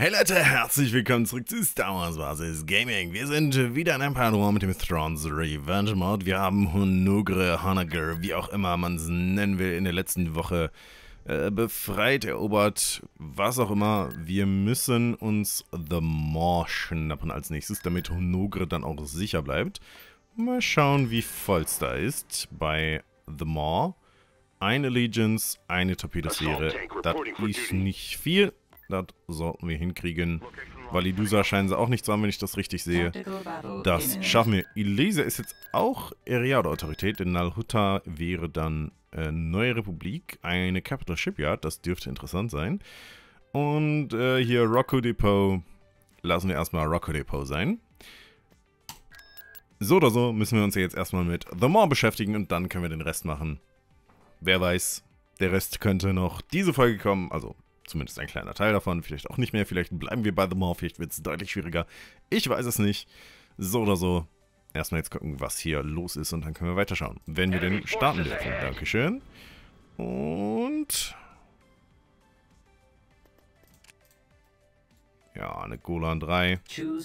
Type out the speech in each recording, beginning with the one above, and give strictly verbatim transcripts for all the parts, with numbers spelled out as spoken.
Hey Leute, herzlich willkommen zurück zu Star Wars Basis Gaming. Wir sind wieder in Empire War mit dem Thrawn's Revenge Mod. Wir haben Honogre, Honogre, wie auch immer man es nennen will, in der letzten Woche äh, befreit, erobert, was auch immer. Wir müssen uns The Maw schnappen als nächstes, damit Honogre dann auch sicher bleibt. Mal schauen, wie voll es da ist bei The Maw. Eine Allegiance, eine Torpedosphäre, das ist nicht viel. Das sollten wir hinkriegen. Validusa scheinen sie auch nicht zu haben, wenn ich das richtig sehe. Das schaffen wir. Ilese ist jetzt auch Eriado-Autorität, denn Nal Hutta wäre dann äh, Neue Republik, eine Capital Shipyard, das dürfte interessant sein. Und äh, hier Rocco Depot, lassen wir erstmal Rocco Depot sein. So oder so müssen wir uns ja jetzt erstmal mit The Maw beschäftigen und dann können wir den Rest machen. Wer weiß, der Rest könnte noch diese Folge kommen, also zumindest ein kleiner Teil davon, vielleicht auch nicht mehr, vielleicht bleiben wir bei The Maw, vielleicht wird es deutlich schwieriger. Ich weiß es nicht. So oder so. Erstmal jetzt gucken, was hier los ist und dann können wir weiterschauen. Wenn wir denn starten dürfen. Dankeschön. Und... ja, eine Golan drei.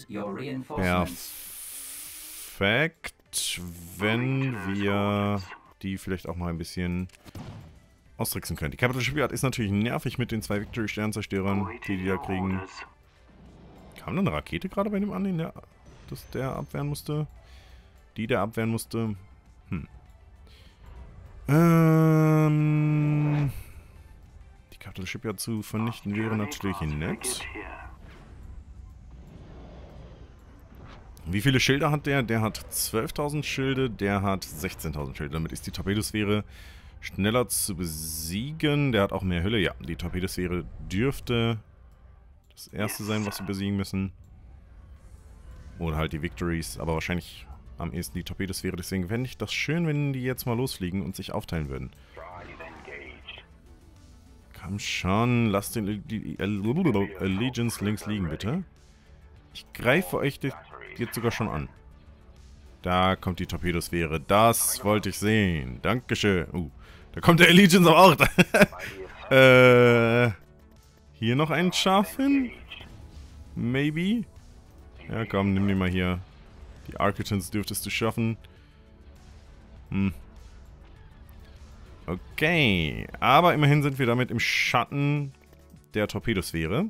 Perfekt. Wenn wir die vielleicht auch mal ein bisschen austricksen können. Die Capital Shipyard ist natürlich nervig mit den zwei Victory-Sternzerstörern, die die da kriegen. Kam da eine Rakete gerade bei dem an, den der, das der abwehren musste? Die der abwehren musste? Hm. Ähm... Die Capital Shipyard zu vernichten wäre natürlich nett. Wie viele Schilder hat der? Der hat zwölftausend Schilde, der hat sechzehntausend Schilde. Damit ist die Torpedosphäre schneller zu besiegen. Der hat auch mehr Hülle. Ja, die Torpedosphäre dürfte das erste sein, was wir besiegen müssen. Oder halt die Victories, aber wahrscheinlich am ehesten die Torpedosphäre. Deswegen fände ich das schön, wenn die jetzt mal losfliegen und sich aufteilen würden. Komm schon, lasst den Allegiance links liegen, bitte. Ich greife euch jetzt sogar schon an. Da kommt die Torpedosphäre. Das wollte ich sehen. Dankeschön. Uh, da kommt der Allegiance aber auch. äh, hier noch ein Schaf hin? Maybe? Ja, komm, nimm die mal hier. Die Architects dürftest du schaffen. Hm. Okay. Aber immerhin sind wir damit im Schatten der Torpedosphäre.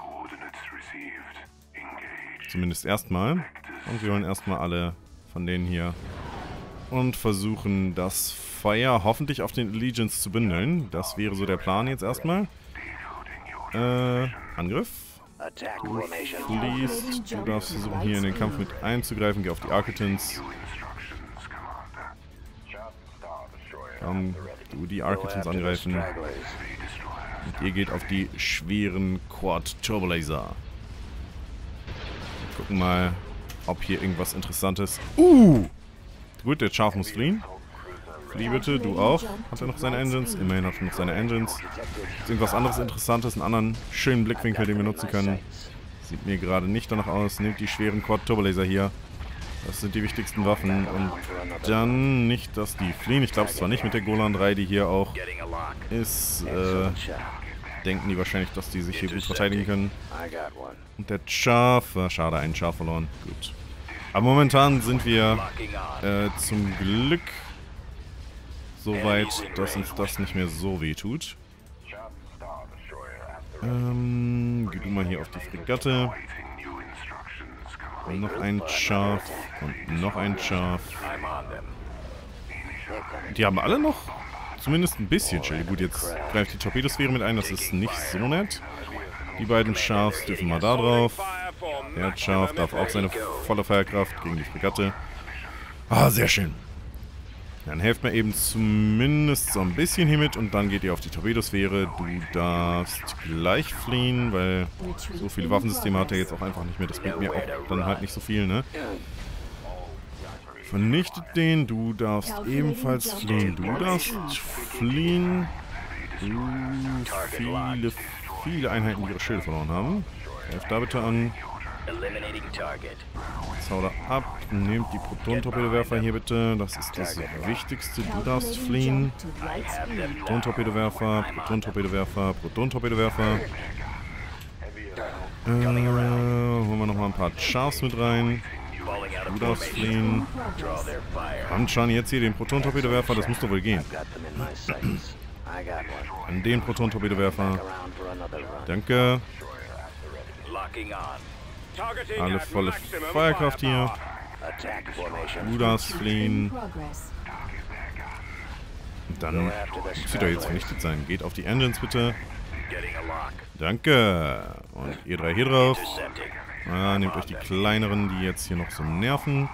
Zumindest erstmal. Und wir holen erstmal alle von denen hier und versuchen das Feuer hoffentlich auf den Allegiance zu bündeln. Das wäre so der Plan jetzt erstmal. Äh, Angriff. Du fliehst. Du darfst versuchen hier in den Kampf mit einzugreifen. Geh auf die Architects. Komm, du die Architects angreifen. Und ihr geht auf die schweren Quad Turbolaser. Gucken mal, ob hier irgendwas Interessantes... Uh! Gut, der Schaf muss fliehen. Flieh bitte, du auch. Hat er noch seine Engines? Immerhin hat er noch seine Engines. Ist irgendwas anderes Interessantes? Einen anderen schönen Blickwinkel, den wir nutzen können? Sieht mir gerade nicht danach aus. Nehmt die schweren Quad-Turbolaser hier. Das sind die wichtigsten Waffen. Und dann nicht, dass die fliehen. Ich glaube es zwar nicht mit der Golan drei, die hier auch ist. Äh, denken die wahrscheinlich, dass die sich hier gut verteidigen können. Und der Schaf, äh, schade, einen Schaf verloren. Gut. Aber momentan sind wir äh, zum Glück so weit, dass uns das nicht mehr so weh tut. Ähm, geh du mal hier auf die Fregatte. Und noch ein Schaf. Und noch ein Schaf. Die haben alle noch zumindest ein bisschen Schild. Gut, jetzt greift die Torpedosphäre mit ein, das ist nicht so nett. Die beiden Schafs dürfen mal da drauf. Der Schaf darf auch seine volle Feuerkraft gegen die Fregatte. Ah, sehr schön. Dann helft mir eben zumindest so ein bisschen hiermit und dann geht ihr auf die Torpedosphäre. Du darfst gleich fliehen, weil so viele Waffensysteme hat er jetzt auch einfach nicht mehr. Das bringt mir auch dann halt nicht so viel, ne? Vernichtet den, du darfst ebenfalls fliehen. Du darfst fliehen. Uh, viele, viele Einheiten, die ihre Schilde verloren haben. Helft da bitte an. Jetzt hau da ab. Nehmt die Proton-Torpedowerfer hier bitte. Das ist das Wichtigste. Du darfst fliehen. Proton-Torpedowerfer, Proton-Torpedowerfer, Proton-Torpedowerfer. holen wir nochmal ein paar Chars mit rein. Du darfst fliehen. Kommt schon jetzt hier den Proton-Torpedowerfer, das muss doch wohl gehen. An den Proton-Torpedowerfer. Danke. Alle volle Feuerkraft hier. Du darfst fliehen. Und dann müsste er jetzt vernichtet sein. Geht auf die Engines bitte. Danke. Und ihr drei hier drauf. Ah, nehmt euch die kleineren, die jetzt hier noch so nerven.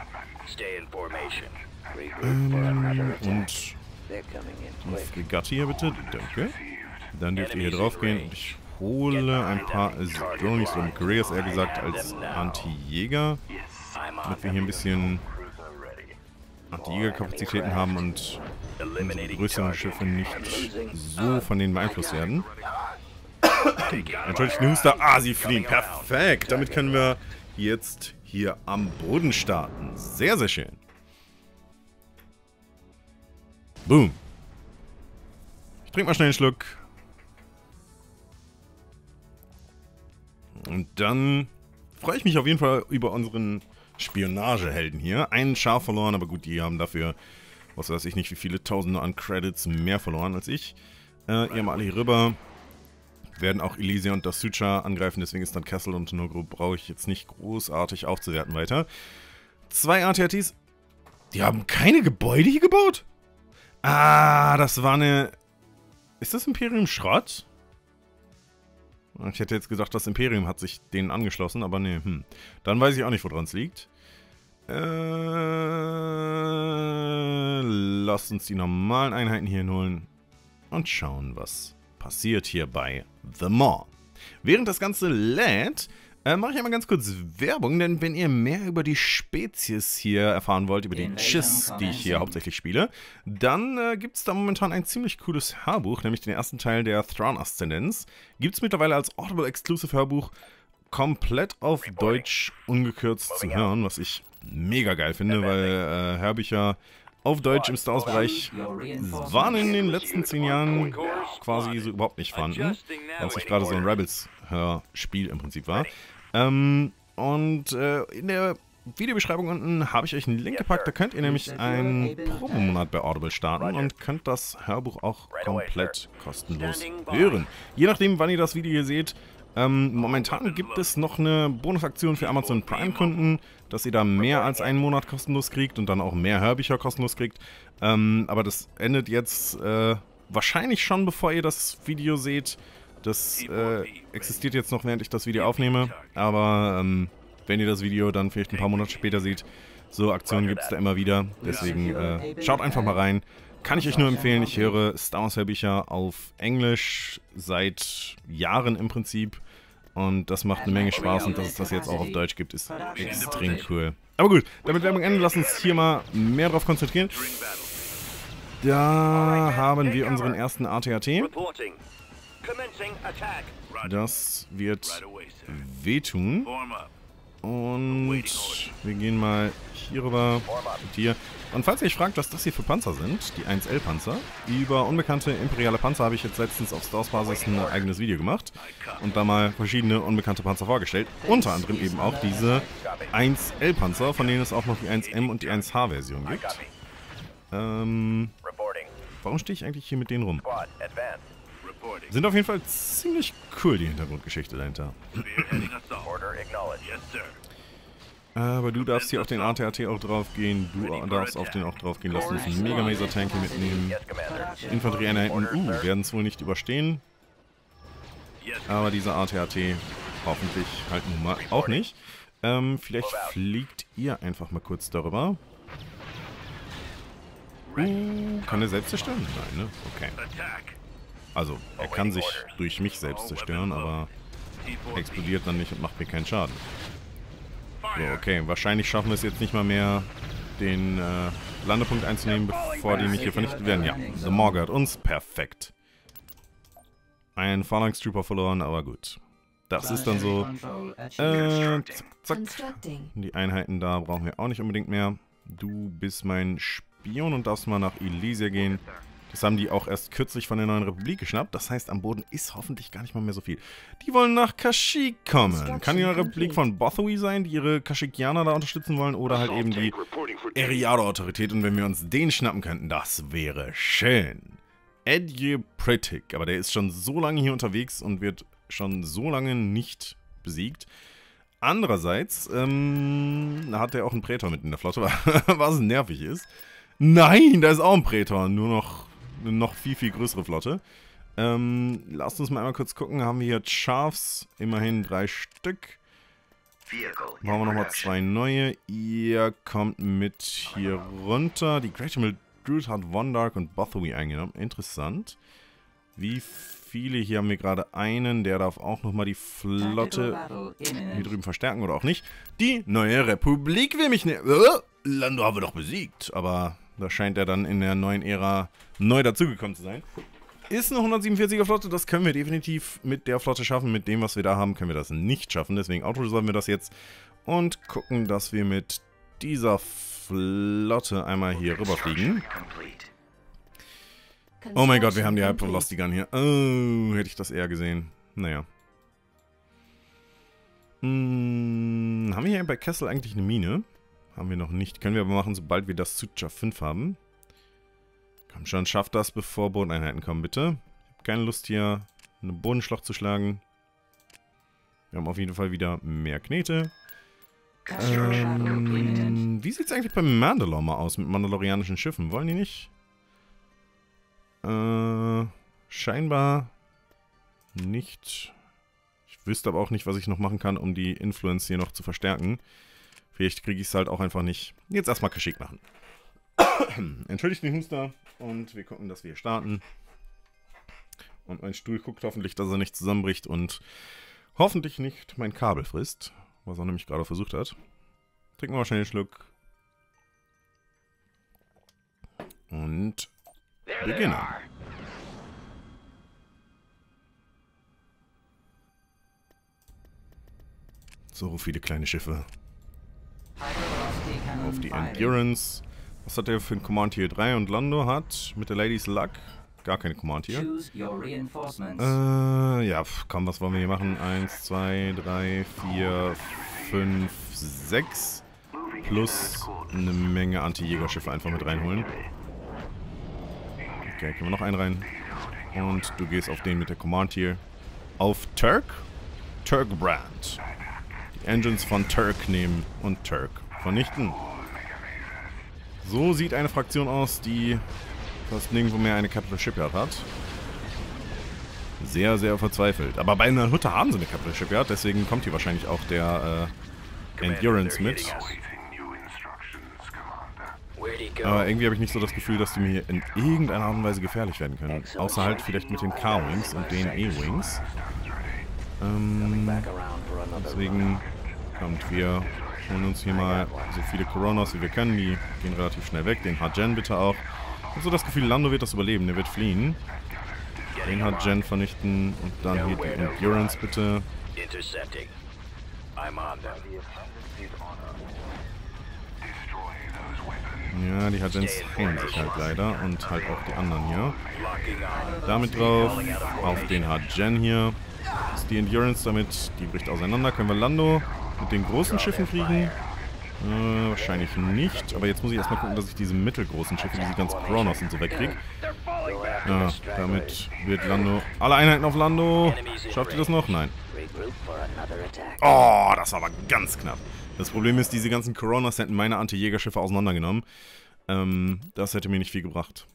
Ähm, und die Fregatte hier bitte. Danke. Dann dürft ihr hier drauf gehen. Und ich hole ein paar Dronis und Couriers, eher gesagt, als Anti-Jäger. Damit wir hier ein bisschen Anti-Jäger-Kapazitäten haben und unsere größeren Schiffe nicht so von denen beeinflusst werden. Entschuldigt den Huster. Ah, sie fliehen. Perfekt. Damit können wir jetzt hier am Boden starten. Sehr, sehr schön. Boom. Ich trinke mal schnell einen Schluck. Und dann freue ich mich auf jeden Fall über unseren Spionagehelden hier. Einen Char verloren, aber gut, die haben dafür, was weiß ich nicht, wie viele Tausende an Credits mehr verloren als ich. Äh, ihr haben alle hier rüber. Werden auch Elysia und Dasucha angreifen, deswegen ist dann Kessel und Nogro brauche ich jetzt nicht großartig aufzuwerten weiter. Zwei A T A Ts. Die haben keine Gebäude hier gebaut? Ah, das war eine... Ist das Imperium Schrott? Ich hätte jetzt gesagt, das Imperium hat sich denen angeschlossen, aber nee, hm. Dann weiß ich auch nicht, woran es liegt. Äh, lasst uns die normalen Einheiten hier holen und schauen, was passiert hier bei The Maw. Während das Ganze lädt, äh, mache ich einmal ganz kurz Werbung, denn wenn ihr mehr über die Spezies hier erfahren wollt, über die Chiss, die ich hier hauptsächlich spiele, dann äh, gibt es da momentan ein ziemlich cooles Hörbuch, nämlich den ersten Teil der Thrawn-Aszendenz. Gibt es mittlerweile als Audible-Exclusive-Hörbuch komplett auf Deutsch ungekürzt zu hören, was ich mega geil finde, weil äh, Hörbücher auf Deutsch im Star Wars-Bereich waren in den letzten zehn Jahren quasi so überhaupt nicht vorhanden, weil es nicht gerade so ein Rebels-Hörspiel im Prinzip war. Ähm, und äh, in der Videobeschreibung unten habe ich euch einen Link gepackt, da könnt ihr nämlich einen Probemonat bei Audible starten und könnt das Hörbuch auch komplett kostenlos hören. Je nachdem, wann ihr das Video hier seht. Ähm, momentan gibt es noch eine Bonusaktion für Amazon Prime-Kunden, dass ihr da mehr als einen Monat kostenlos kriegt und dann auch mehr Hörbücher kostenlos kriegt. Ähm, aber das endet jetzt äh, wahrscheinlich schon, bevor ihr das Video seht. Das äh, existiert jetzt noch, während ich das Video aufnehme. Aber ähm, wenn ihr das Video dann vielleicht ein paar Monate später seht, so Aktionen gibt es da immer wieder. Deswegen äh, schaut einfach mal rein. Kann ich euch nur empfehlen, ich höre Star Wars Hörbücher auf Englisch seit Jahren im Prinzip. Und das macht eine Menge Spaß und dass es das jetzt auch auf Deutsch gibt, ist extrem cool. Aber gut, damit Werbung enden, lass uns hier mal mehr drauf konzentrieren. Da haben wir unseren ersten A T A T. Das wird wehtun. Und wir gehen mal hier rüber und hier. Und falls ihr euch fragt, was das hier für Panzer sind, die eins L Panzer, über unbekannte imperiale Panzer habe ich jetzt letztens auf Star Wars Basis ein eigenes Video gemacht und da mal verschiedene unbekannte Panzer vorgestellt. Unter anderem eben auch diese eins L Panzer, von denen es auch noch die eins M und die eins H Version gibt. Ähm, warum stehe ich eigentlich hier mit denen rum? Sind auf jeden Fall ziemlich cool, die Hintergrundgeschichte dahinter. Aber du darfst hier auf den A T A T auch drauf gehen, du darfst auf den auch drauf gehen. Lass uns einen Mega Maser Tank hier mitnehmen. Infanterieeinheiten, uh, werden es wohl nicht überstehen. Aber dieser A T A T hoffentlich halt nun mal auch nicht. Ähm, vielleicht fliegt ihr einfach mal kurz darüber. Uh, kann er selbst zerstören? Nein, ne? Okay. Also, er kann sich durch mich selbst zerstören, aber explodiert dann nicht und macht mir keinen Schaden. So, okay. Wahrscheinlich schaffen wir es jetzt nicht mal mehr, den äh, Landepunkt einzunehmen, bevor die mich hier vernichtet werden. Ja, The Maw gehört uns. Perfekt. Ein Phalanx Trooper verloren, aber gut. Das ist dann so. Äh, zack, zack. Die Einheiten da brauchen wir auch nicht unbedingt mehr. Du bist mein Spion und darfst mal nach Elysia gehen. Das haben die auch erst kürzlich von der Neuen Republik geschnappt. Das heißt, am Boden ist hoffentlich gar nicht mal mehr so viel. Die wollen nach Kashyyyk kommen. Kann die Neue Republik von Bothawui sein, die ihre Kashyykianer da unterstützen wollen, oder halt eben die Eriado-Autorität. Und wenn wir uns den schnappen könnten, das wäre schön. Edgepritic, aber der ist schon so lange hier unterwegs und wird schon so lange nicht besiegt. Andererseits ähm, hat er auch einen Prätor mit in der Flotte, was nervig ist. Nein, da ist auch ein Prätor, nur noch eine noch viel, viel größere Flotte. Ähm, lasst uns mal einmal kurz gucken, haben wir hier Chaffs, immerhin drei Stück. Machen wir nochmal zwei neue. Ihr kommt mit hier runter. Die Great Mill Druid hat Vondark und Bothawui eingenommen. Interessant. Wie viele? Hier haben wir gerade einen. Der darf auch nochmal die Flotte hier drüben verstärken oder auch nicht. Die Neue Republik will mich nicht. Äh, Lando haben wir doch besiegt. Aber da scheint er dann in der neuen Ära neu dazugekommen zu sein. Ist eine hundertsiebenundvierziger Flotte. Das können wir definitiv mit der Flotte schaffen. Mit dem, was wir da haben, können wir das nicht schaffen. Deswegen autoresolven wir das jetzt. Und gucken, dass wir mit dieser Flotte einmal hier rüberfliegen. Oh mein Gott, wir haben die Hypervelocity Gun hier. Oh, hätte ich das eher gesehen. Naja. Hm, haben wir hier bei Kessel eigentlich eine Mine? Haben wir noch nicht. Können wir aber machen, sobald wir das Sucha fünf haben. Komm schon, schafft das, bevor Bodeneinheiten kommen, bitte. Ich habe keine Lust hier, eine Bodenschlacht zu schlagen. Wir haben auf jeden Fall wieder mehr Knete. Ähm, wie sieht es eigentlich beim Mandalore mal aus mit mandalorianischen Schiffen? Wollen die nicht? Äh, scheinbar nicht. Ich wüsste aber auch nicht, was ich noch machen kann, um die Influence hier noch zu verstärken. Vielleicht kriege ich es halt auch einfach nicht. Jetzt erstmal Kashyyyk machen. Entschuldigt den Huster und wir gucken, dass wir hier starten. Und mein Stuhl guckt hoffentlich, dass er nicht zusammenbricht und hoffentlich nicht mein Kabel frisst, was er nämlich gerade versucht hat. Trinken wir mal schnell einen Schluck. Und beginnen. So viele kleine Schiffe. Auf die Endurance. Was hat der für ein Command hier? drei und Lando hat mit der Ladies Luck gar keine Command hier. Äh, ja, komm, was wollen wir hier machen? eins, zwei, drei, vier, fünf, sechs. Plus eine Menge Anti-Jägerschiffe einfach mit reinholen. Okay, können wir noch einen rein. Und du gehst auf den mit der Command hier. Auf Turk? Turkbrand. Die Engines von Turk nehmen und Turk vernichten. So sieht eine Fraktion aus, die fast nirgendwo mehr eine Capital Shipyard hat. Sehr, sehr verzweifelt. Aber bei einer Hütte haben sie eine Capital Shipyard, deswegen kommt hier wahrscheinlich auch der äh, Endurance mit. Aber irgendwie habe ich nicht so das Gefühl, dass die mir hier in irgendeiner Art und Weise gefährlich werden können. Außer halt vielleicht mit den K-Wings und den E-Wings. Ähm, deswegen kommt, wir holen uns hier mal so viele Coronas wie wir können. Die gehen relativ schnell weg. Den Hajen bitte auch. Ich habe so das Gefühl, Lando wird das überleben. Der wird fliehen. Den Hajen vernichten und dann hier die Endurance bitte. Ja, die Hajens holen sich halt leider und halt auch die anderen hier. Damit drauf, auf den Hajen hier. Das ist die Endurance damit, die bricht auseinander. Können wir Lando mit den großen Schiffen fliegen? Äh, wahrscheinlich nicht. Aber jetzt muss ich erstmal gucken, dass ich diese mittelgroßen Schiffe, diese ganzen Kronos und so wegkriege. Ja, damit wird Lando... Alle Einheiten auf Lando! Schafft ihr das noch? Nein. Oh, das war aber ganz knapp. Das Problem ist, diese ganzen Coronas hätten meine Anti-Jägerschiffe auseinandergenommen. Ähm, das hätte mir nicht viel gebracht.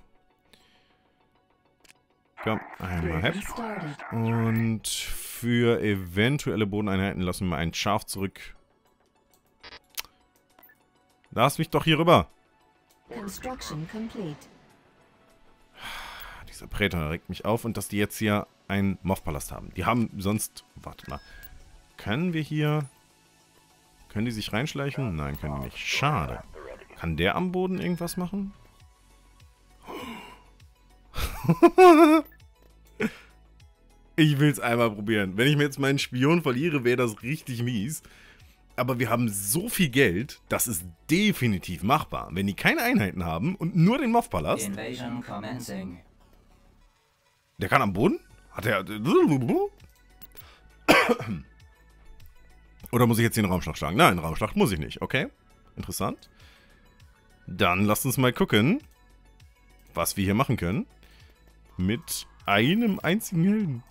Komm, einmal Hepp. Und für eventuelle Bodeneinheiten lassen wir mal einen Schaf zurück. Lass mich doch hier rüber. Dieser Prätor regt mich auf und dass die jetzt hier einen Moff-Palast haben. Die haben sonst... Warte mal. Können wir hier... Können die sich reinschleichen? Nein, können die nicht. Schade. Kann der am Boden irgendwas machen? Ich will es einmal probieren. Wenn ich mir jetzt meinen Spion verliere, wäre das richtig mies. Aber wir haben so viel Geld, das ist definitiv machbar. Wenn die keine Einheiten haben und nur den Moff-Palast, Der kann am Boden? Hat er... Oder muss ich jetzt den Raumschlacht schlagen? Nein, Raumschlacht muss ich nicht. Okay, interessant. Dann lasst uns mal gucken, was wir hier machen können. Mit einem einzigen Helden.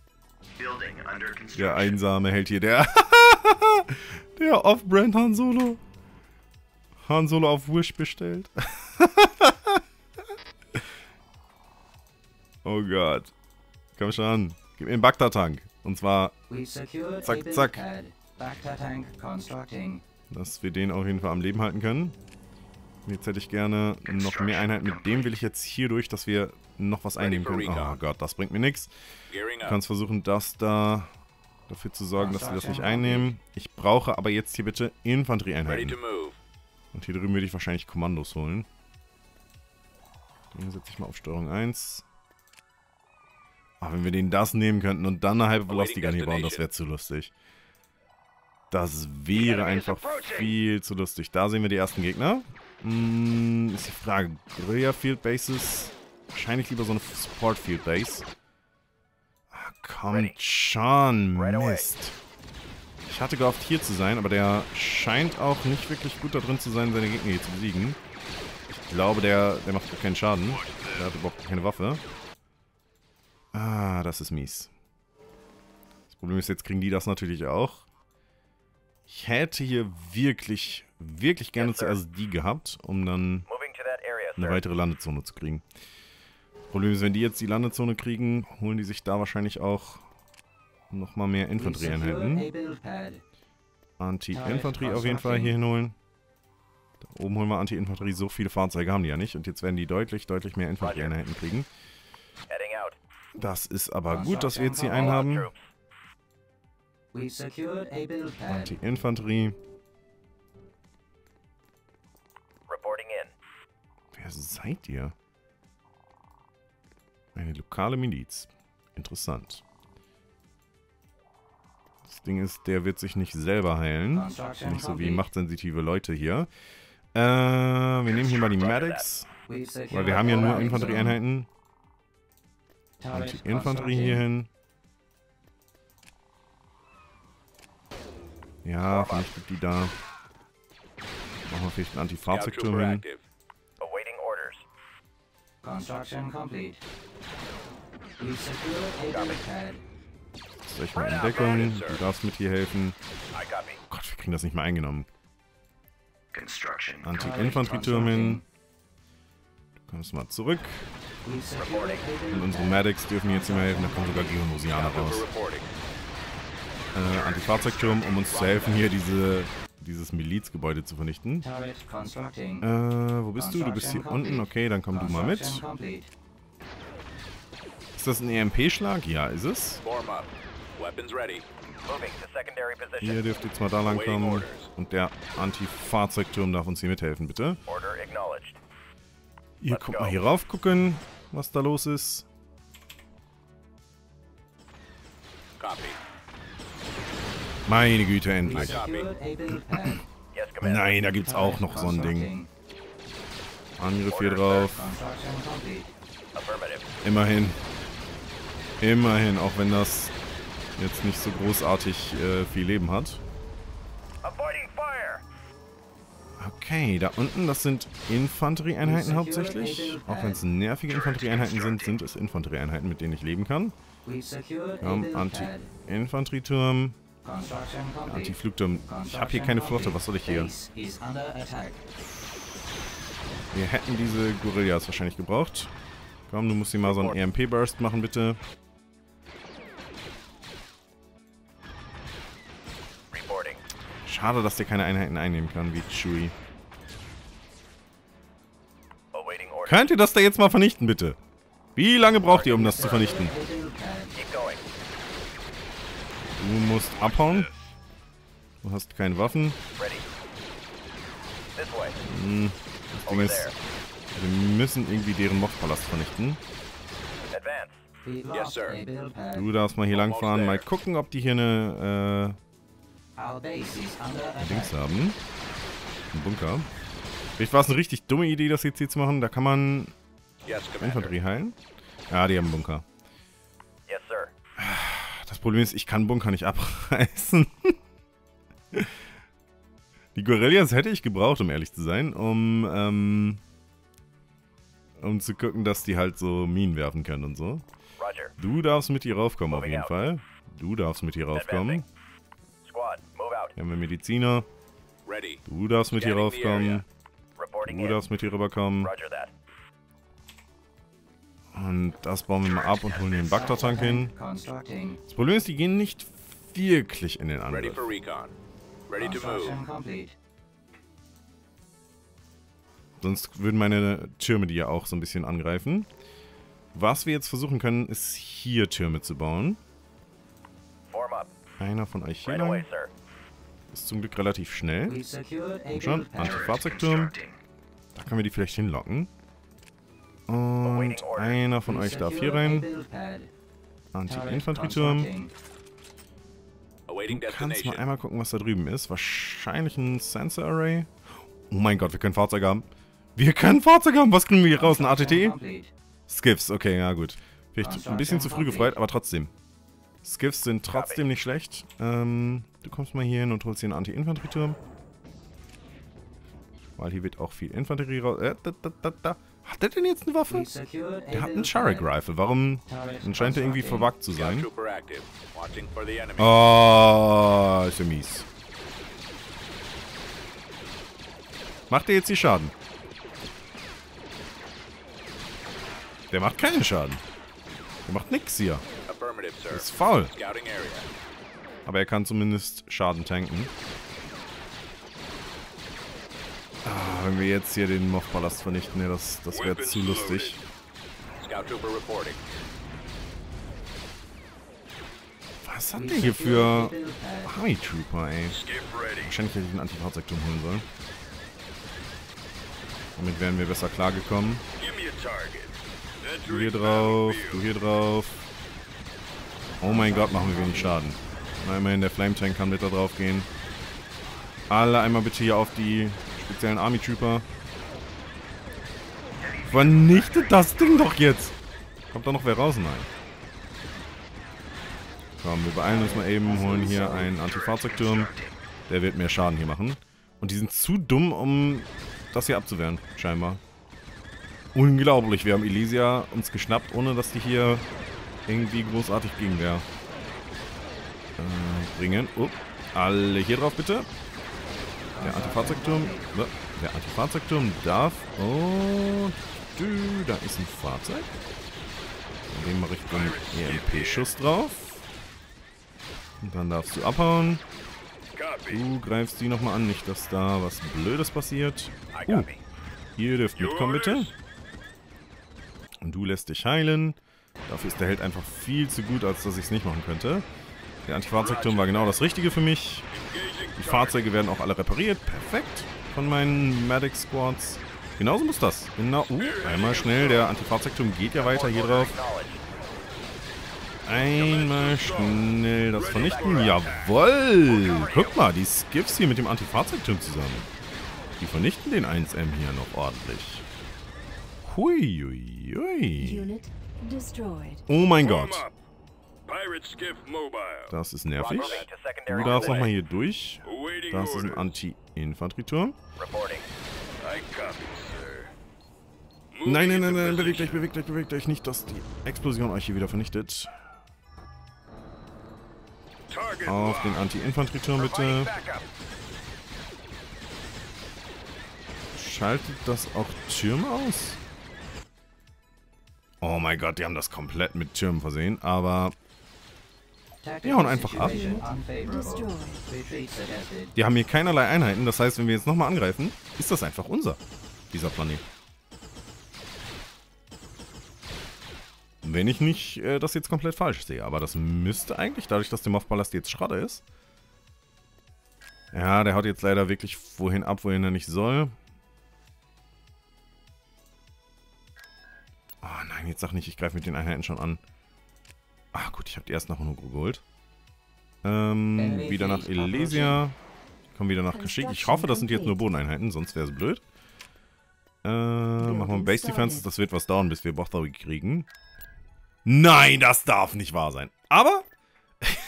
Der einsame Held hier, der... der Off-Brand Han Solo. Han Solo auf Wish bestellt. Oh Gott. Komm schon. Gib mir einen Bagdad-Tank. Und zwar... Zack, zack. Dass wir den auf jeden Fall am Leben halten können. Jetzt hätte ich gerne noch mehr Einheiten. Mit dem will ich jetzt hier durch, dass wir noch was einnehmen können. Oh Gott, das bringt mir nichts. Du kannst versuchen, das da... dafür zu sorgen, dass wir das nicht einnehmen. Ich brauche aber jetzt hier bitte Infanterieeinheiten. Und hier drüben würde ich wahrscheinlich Kommandos holen. Den setze ich mal auf Steuerung eins. Ach, wenn wir den das nehmen könnten und dann eine halbe Velocity Gun hier bauen, das wäre zu lustig. Das wäre einfach viel zu lustig. Da sehen wir die ersten Gegner. Hm, ist die Frage. Guerilla Field Bases. Wahrscheinlich lieber so eine Support Field Base. Ah, kommt schon. Mist. Ich hatte gehofft, hier zu sein, aber der scheint auch nicht wirklich gut da drin zu sein, seine Gegner hier zu besiegen. Ich glaube, der, der macht keinen Schaden. Der hat überhaupt keine Waffe. Ah, das ist mies. Das Problem ist, jetzt kriegen die das natürlich auch. Ich hätte hier wirklich, wirklich gerne zuerst die gehabt, um dann eine weitere Landezone zu kriegen. Problem ist, wenn die jetzt die Landezone kriegen, holen die sich da wahrscheinlich auch nochmal mehr Infanterieeinheiten. Anti-Infanterie auf jeden Fall hier hinholen. Da oben holen wir Anti-Infanterie. So viele Fahrzeuge haben die ja nicht. Und jetzt werden die deutlich, deutlich mehr Infanterieeinheiten kriegen. Das ist aber gut, dass wir jetzt hier einen haben. Anti-Infanterie. Wer seid ihr? Eine lokale Miliz. Interessant. Das Ding ist, der wird sich nicht selber heilen. Nicht so wie machtsensitive Leute hier. Äh, wir nehmen hier mal die Medics. Weil wir haben ja nur Infanterieeinheiten. Und die Infanterie hier hin. Ja, vernichtet die da. Machen wir vielleicht einen Anti-Fahrzeugturm hin. Soll ich mal in Deckung? Du darfst mit hier helfen. Oh Gott, wir kriegen das nicht mehr eingenommen. Anti-Infanterieturm hin. Du kommst mal zurück. Und unsere Medics dürfen jetzt nicht mehr helfen. Da kommen sogar Geonosianer raus. Äh, Anti-Fahrzeugturm, um uns zu helfen, hier diese, dieses Milizgebäude zu vernichten. Äh, wo bist du? Du bist hier unten. Okay, dann komm du mal mit. Ist das ein E M P-Schlag? Ja, ist es. Ihr dürft jetzt mal da lang kommen. Und der Anti-Fahrzeugturm darf uns hier mithelfen, bitte. Ihr kommt mal hier rauf gucken, was da los ist. Meine Güte, endlich. Nein, da gibt's auch noch so ein Ding. Angriff hier drauf. Immerhin. Immerhin, auch wenn das jetzt nicht so großartig äh, viel Leben hat. Okay, da unten, das sind Infanterieeinheiten hauptsächlich. Auch wenn es nervige Infanterieeinheiten sind, sind es Infanterieeinheiten, mit denen ich leben kann. Komm, Anti-Infanterieturm. Anti-Flugturm. Ich habe hier keine Flotte, was soll ich hier? Wir hätten diese Gorillas wahrscheinlich gebraucht. Komm, du musst hier mal so einen E M P-Burst machen, bitte. Schade, dass der keine Einheiten einnehmen kann, wie Chewie. Könnt ihr das da jetzt mal vernichten, bitte? Wie lange braucht ihr, um das zu vernichten? Du musst abhauen. Du hast keine Waffen. Hm, das Ding ist, wir müssen irgendwie deren Mobpalast vernichten. Du darfst mal hier lang fahren, mal gucken, ob die hier eine, äh, Dings haben. Ein Bunker. Vielleicht war es eine richtig dumme Idee, das jetzt hier zu machen. Da kann man Infanterie heilen. Ja, die haben einen Bunker. Problem ist, ich kann Bunker nicht abreißen. Die Guerillas hätte ich gebraucht, um ehrlich zu sein, um, ähm, um zu gucken, dass die halt so Minen werfen können und so. Du darfst mit hier raufkommen auf jeden Fall. Du darfst mit hier raufkommen. Hier haben wir Mediziner. Du darfst mit hier raufkommen. Du darfst mit hier rüberkommen. Und das bauen wir mal ab und holen den Bagdad-Tank hin. Das Problem ist, die gehen nicht wirklich in den Angriff. Sonst würden meine Türme die ja auch so ein bisschen angreifen. Was wir jetzt versuchen können, ist hier Türme zu bauen. Einer von euch hier lang. Ist zum Glück relativ schnell. Komm schon, Antifahrzeugturm. Da können wir die vielleicht hinlocken. Und einer von euch darf hier rein. Anti-Infanterieturm. Du kannst mal einmal gucken, was da drüben ist. Wahrscheinlich ein Sensor Array. Oh mein Gott, wir können Fahrzeuge haben. Wir können Fahrzeuge haben. Was kriegen wir hier raus? Ein A T T? Skiffs, okay, ja gut. Vielleicht ein bisschen zu früh gefreut, aber trotzdem. Skiffs sind trotzdem nicht schlecht. Ähm, du kommst mal hier hin und holst hier einen Anti-Infanterieturm. Weil hier wird auch viel Infanterie raus. Äh, da, da, da, da. Hat der denn jetzt eine Waffe? Der hat einen Sharek Rifle. Warum? Dann scheint er irgendwie verwackt zu sein. Oh, ist ja mies. Macht der jetzt hier Schaden? Der macht keinen Schaden. Der macht nix hier. Das ist faul. Aber er kann zumindest Schaden tanken. Ah, wenn wir jetzt hier den Moff-Palast vernichten, ne, das, das wäre zu lustig. Was hat der hier für Army Trooper, ey? Wahrscheinlich hätte ich den Antifahrzeugturm holen sollen. Damit wären wir besser klargekommen. Du hier drauf, du hier drauf. Oh mein Gott, machen wir wenig Schaden. Na, immerhin, der Flame Tank kann mit da drauf gehen. Alle einmal bitte hier auf die speziellen Army Trooper. Vernichtet das Ding doch jetzt! Kommt da noch wer raus? Nein. Komm, wir beeilen uns mal eben, holen hier einen Antifahrzeugturm. Der wird mehr Schaden hier machen. Und die sind zu dumm, um das hier abzuwehren, scheinbar. Unglaublich, wir haben Elysia uns geschnappt, ohne dass die hier irgendwie großartig Gegenwehr äh, bringen. Oh, alle hier drauf bitte. Der Antifahrzeugturm. Der Antifahrzeugturm darf. Oh, du, da ist ein Fahrzeug. Dann gehen wir Richtung E M P-Schuss drauf. Und dann darfst du abhauen. Du greifst die nochmal an, nicht, dass da was Blödes passiert. Uh, ihr dürft mitkommen, bitte. Und du lässt dich heilen. Dafür ist der Held einfach viel zu gut, als dass ich es nicht machen könnte. Der Antifahrzeugturm war genau das Richtige für mich. Die Fahrzeuge werden auch alle repariert. Perfekt. Von meinen Medic Squads. Genauso muss das. Genau. Uh, einmal schnell. Der Antifahrzeugturm geht ja weiter hier drauf. Einmal schnell das vernichten. Jawoll. Guck mal, die Skiffs hier mit dem Antifahrzeugturm zusammen. Die vernichten den eins M hier noch ordentlich. Huiuiui. Oh mein Gott. Das ist nervig. Du darfst nochmal hier durch. Das ist ein Anti-Infanterieturm. Nein, nein, nein, nein, bewegt euch, bewegt euch, bewegt euch. Nicht, dass die Explosion euch hier wieder vernichtet. Auf den Anti-Infanterieturm bitte. Schaltet das auch Türme aus? Oh mein Gott, die haben das komplett mit Türmen versehen, aber die hauen einfach ab. Die haben hier keinerlei Einheiten, das heißt, wenn wir jetzt nochmal angreifen, ist das einfach unser, dieser Planet. Wenn ich nicht äh, das jetzt komplett falsch sehe, aber das müsste eigentlich, dadurch, dass der Moff-Palast jetzt Schrotter ist. Ja, der haut jetzt leider wirklich wohin ab, wohin er nicht soll. Oh nein, jetzt sag nicht, ich greife mit den Einheiten schon an. Ach gut, ich habe die erst nach Honogro geholt. Ähm, wieder nach Elysia. Kommen wieder nach Kashyyyk. Ich hoffe, das sind jetzt nur Bodeneinheiten, sonst wäre es blöd. Äh, machen wir Base Defense. Das wird was dauern, bis wir Bothawi kriegen. Nein, das darf nicht wahr sein. Aber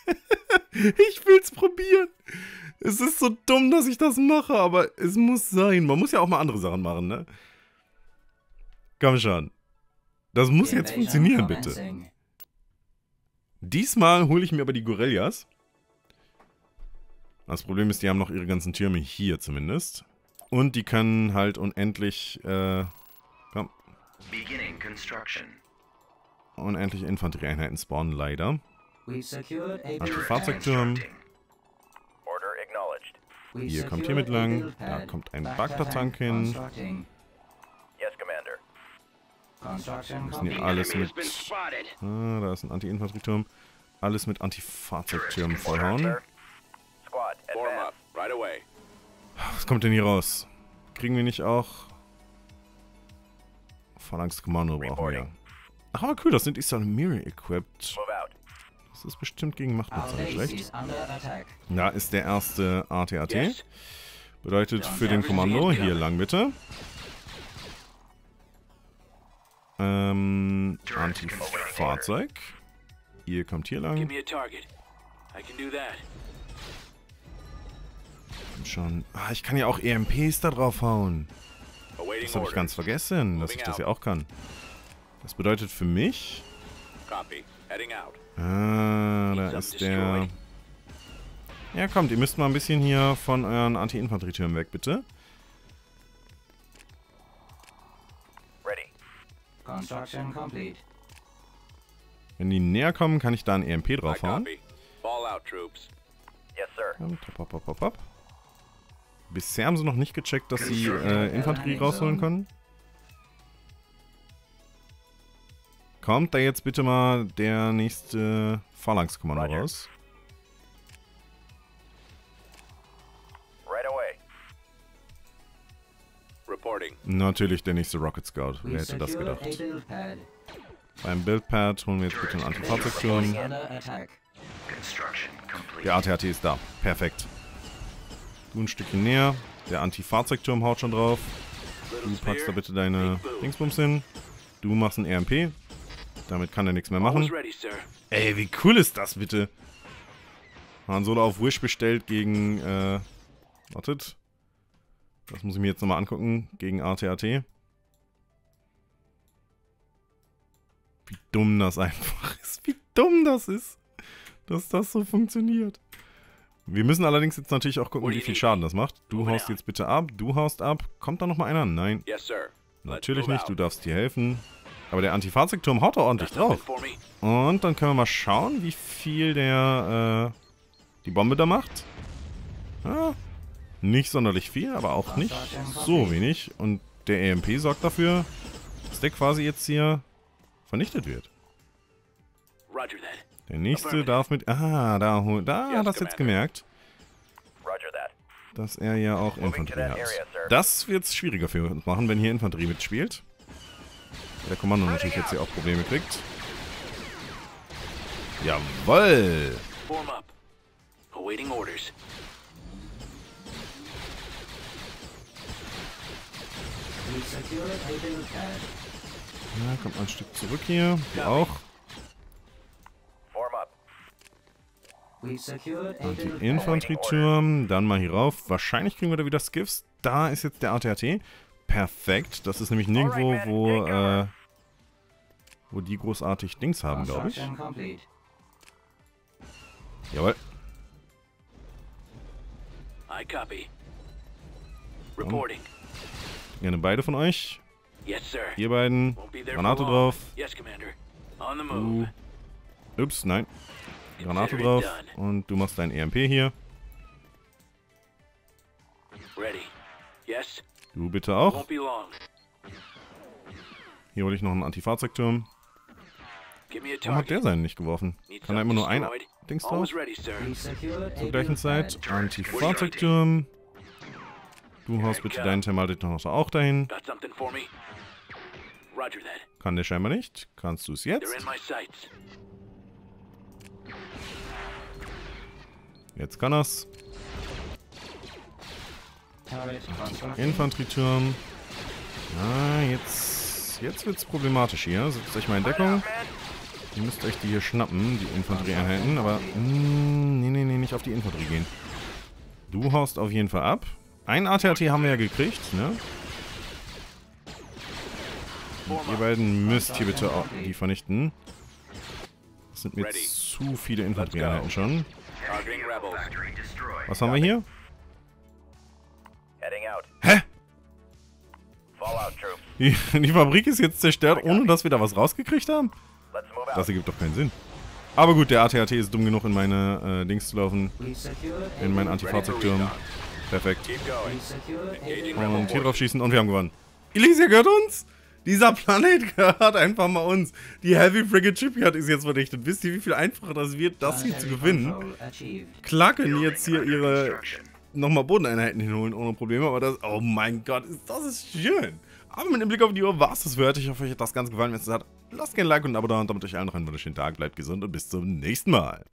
Ich will's probieren. Es ist so dumm, dass ich das mache, aber es muss sein. Man muss ja auch mal andere Sachen machen, ne? Komm schon. Das muss jetzt funktionieren, bitte. Diesmal hole ich mir aber die Gorillas. Das Problem ist, die haben noch ihre ganzen Türme hier zumindest. Und die können halt unendlich, äh, komm. Unendlich Infanterieeinheiten spawnen, leider. Anti-Fahrzeugturm. Hier kommt hier mit lang. Da kommt ein Bagdad-Tank hin. Wir müssen hier alles mit... Ah, da ist ein Anti-Infanterieturm. Alles mit Anti-Fahrzeugtürmen vollhauen. Was kommt denn hier raus? Kriegen wir nicht auch... Phalanx-Kommando brauchen wir. Ach, aber cool, das sind Isalmiri equipped. Das ist bestimmt gegen Machtnutzer nicht schlecht. Da ist der erste A T A T. Bedeutet für den Kommando, hier lang bitte. Ähm, Anti-Fahrzeug. Ihr kommt hier lang. Und schon. Ah, ich kann ja auch E M Ps da drauf hauen. Das habe ich ganz vergessen, dass ich das ja auch kann. Das bedeutet für mich... Ah, da ist der... Ja, kommt, ihr müsst mal ein bisschen hier von euren Anti-Infanterietürmen weg, bitte. Wenn die näher kommen, kann ich da ein E M P draufhauen. Hopp, hopp, hopp, hopp, hopp. Bisher haben sie noch nicht gecheckt, dass sie äh, Infanterie rausholen können. Kommt da jetzt bitte mal der nächste Phalanx-Kommando raus? Natürlich der nächste Rocket Scout. Wer hätte das gedacht? Beim Buildpad holen wir jetzt bitte einen Anti-Fahrzeugturm. Der A T A T ist da. Perfekt. Du ein Stückchen näher. Der Anti-Fahrzeugturm haut schon drauf. Du packst da bitte deine Dingsbums hin. Du machst ein R M P. Damit kann er nichts mehr machen. Ey, wie cool ist das bitte? Han Solo auf Wish bestellt gegen, äh, wartet. Das muss ich mir jetzt nochmal angucken. Gegen A T A T. Wie dumm das einfach ist. Wie dumm das ist. Dass das so funktioniert. Wir müssen allerdings jetzt natürlich auch gucken, wie viel Schaden das macht. Du haust jetzt bitte ab. Du haust ab. Kommt da nochmal einer? Nein. Natürlich nicht. Du darfst dir helfen. Aber der Anti-Fahrzeugturm haut da ordentlich drauf. Und dann können wir mal schauen, wie viel der, äh, die Bombe da macht. Ja, nicht sonderlich viel, aber auch nicht so wenig. Und der E M P sorgt dafür, dass der quasi jetzt hier vernichtet wird. Der nächste darf mit... Ah, da, da hat das jetzt gemerkt. Dass er ja auch Infanterie hat. Das wird es schwieriger für uns machen, wenn hier Infanterie mitspielt. Der Kommando natürlich jetzt hier auch Probleme kriegt. Jawoll! Ja, kommt ein Stück zurück hier. Du auch. Anti-Infanterieturm. Dann mal hier rauf. Wahrscheinlich kriegen wir da wieder Skiffs. Da ist jetzt der A T A T. Perfekt. Das ist nämlich nirgendwo, wo, äh, wo die großartig Dings haben, glaube ich. Jawohl. Und gerne beide von euch. Ihr beiden. Granate drauf. Du. Ups, nein. Granate drauf. Und du machst dein E M P hier. Du bitte auch. Hier hole ich noch einen Anti-Fahrzeugturm. Warum hat der seinen nicht geworfen? Kann er immer nur ein Dings drauf? Zur gleichen Zeit. Anti-Fahrzeugturm. Du haust bitte deinen Thermaldetonus auch dahin. Kann der scheinbar nicht. Kannst du es jetzt? Jetzt kann er's. Infanterieturm. Ah, jetzt, jetzt wird's problematisch hier. Setzt euch mal in Deckung. Ihr müsst euch die hier schnappen, die Infanterieeinheiten, aber mh, nee, nee, nee, nicht auf die Infanterie gehen. Du haust auf jeden Fall ab. Ein A T A T haben wir ja gekriegt, ne? Und ihr beiden müsst hier bitte auch die vernichten. Das sind mir zu viele Infanterieeinheiten schon. Was haben wir hier? Hä? Die, die Fabrik ist jetzt zerstört, ohne dass wir da was rausgekriegt haben? Das ergibt doch keinen Sinn. Aber gut, der A T A T ist dumm genug, in meine äh, Dings zu laufen. In meinen Antifahrzeugturm. Perfekt. Und hier drauf schießen und wir haben gewonnen. Elysia gehört uns! Dieser Planet gehört einfach mal uns. Die Heavy Frigate Shipyard ist jetzt vernichtet. Wisst ihr, wie viel einfacher das wird, das hier zu gewinnen? Klar können die jetzt hier ihre nochmal Bodeneinheiten hinholen ohne Probleme, aber das... Oh mein Gott, das ist schön. Aber mit dem Blick auf die Uhr war es das für heute. Ich hoffe, euch hat das Ganze gefallen. Wenn es das hat, lasst gerne ein Like und ein Abo da und damit euch allen noch einen wunderschönen Tag. Bleibt gesund und bis zum nächsten Mal.